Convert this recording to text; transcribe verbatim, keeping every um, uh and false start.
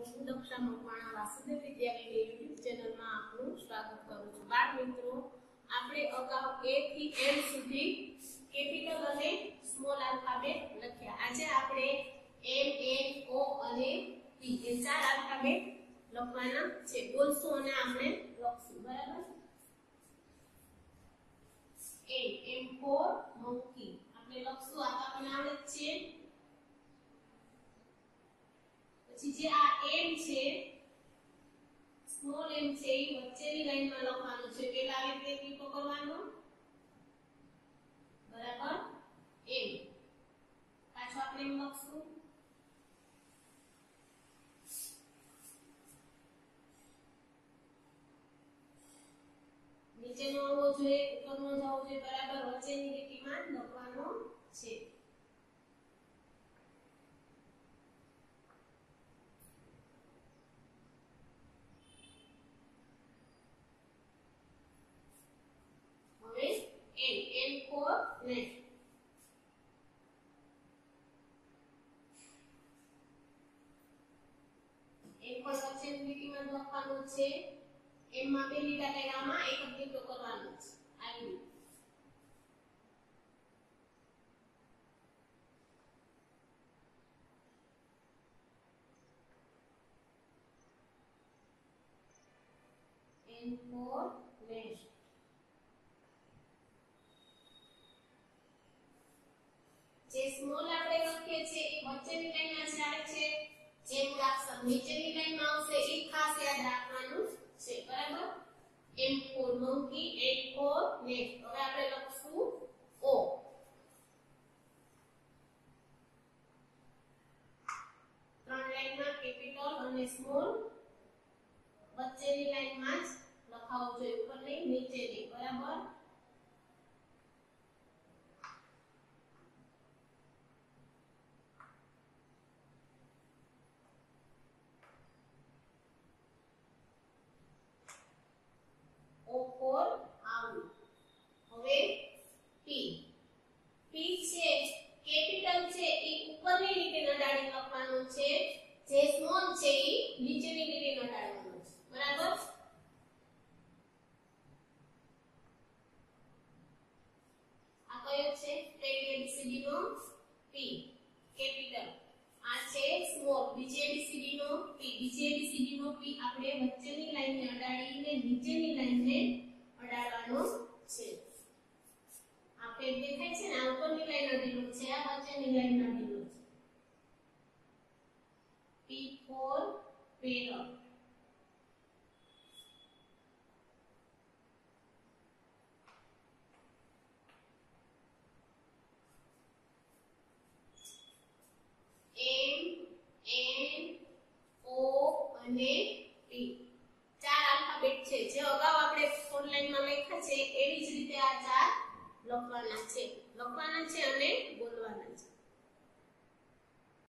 હું દક્ષા મકવાણા વાસુદેવ વિદ્યાલય યુટ્યુબ ચેનલમાં આપનું સ્વાગત કરું છું। બાળ મિત્રો, આપણે અગાઉ A થી M સુધી કેપિટલ અને સ્મોલ આલ્ફાબેટ લખ્યા। આજે આપણે M, N, O અને P એ ચાર આલ્ફાબેટ લખવાના છે। બોલશું અને આપણે લખશું, બરાબર? M, M for monkey આપણે લખશું, આ તો આપણને આવડે જ છે। પછી જે આ M છે, સ્મોલ m છે, એ વચ્ચેની લાઈનમાં લખવાનું છે। પેલા આવી રીતે ટીકો કરવાનો, બરાબર? M પાછો આપણે એમ લખશું, નીચેનો આવવો જોઈએ, ઉપરનો જવો જોઈએ, બરાબર? વચ્ચેની લીટીમાં લખવાનો છે। હવે N, N for net M પર વચ્ચેની લીટીમાં લખવાનું છે। M માં બે લીટા કર્યામાં એક જ લીટો કરવાનો છે, આવી N for nest જે સ્મોલ આપણે લખીએ છીએ એ વચ્ચેની લાઈનમાં જ આવે છે, જે મૂળાક્ષર નીચેની લાઈનમાં આવશે એ ખાસ યાદ રાખવાનું છે, બરાબર? M for monkey, N for net। હવે આપણે લખશું O, ત્રણ લાઈનમાં કેપિટલ અને સ્મોલ વચ્ચેની લાઈનમાં જ લખાવવું જોઈએ, ઉપરની નીચેની, બરાબર? O for owl। હવે P, P છે કેપિટલ છે એ ઉપરની લીટી નડાડી લખવાનું છે, જે સ્મોલ છે એ નીચેની લીટી નડાડવાનું છે, બરાબર? આ કયો છે? પહેલી એબીસીડી નો P કેપિટલ, આ છે સ્મોલ બીજી એબીસીડી નો P, બીજી એબીસીડી નો P આપણે વચ્ચેની લાઈનને અડાડીને નીચેની લાઈનને અડાડવાનો છે। આ પેજ દેખાય છે ને, આ ઉપરની લાઈન અડીલું છે, આ વચ્ચેની લાઈન અડીલું છે। P for parrot, M, N, O અને P ચાર આલ્ફાબેટ છે, જે અગાઉ આપણે ઓનલાઈનમાં લખ્યા છે એવી જ રીતે આ ચાર લખવાના છે લખવાના છે અને બોલવાના છે।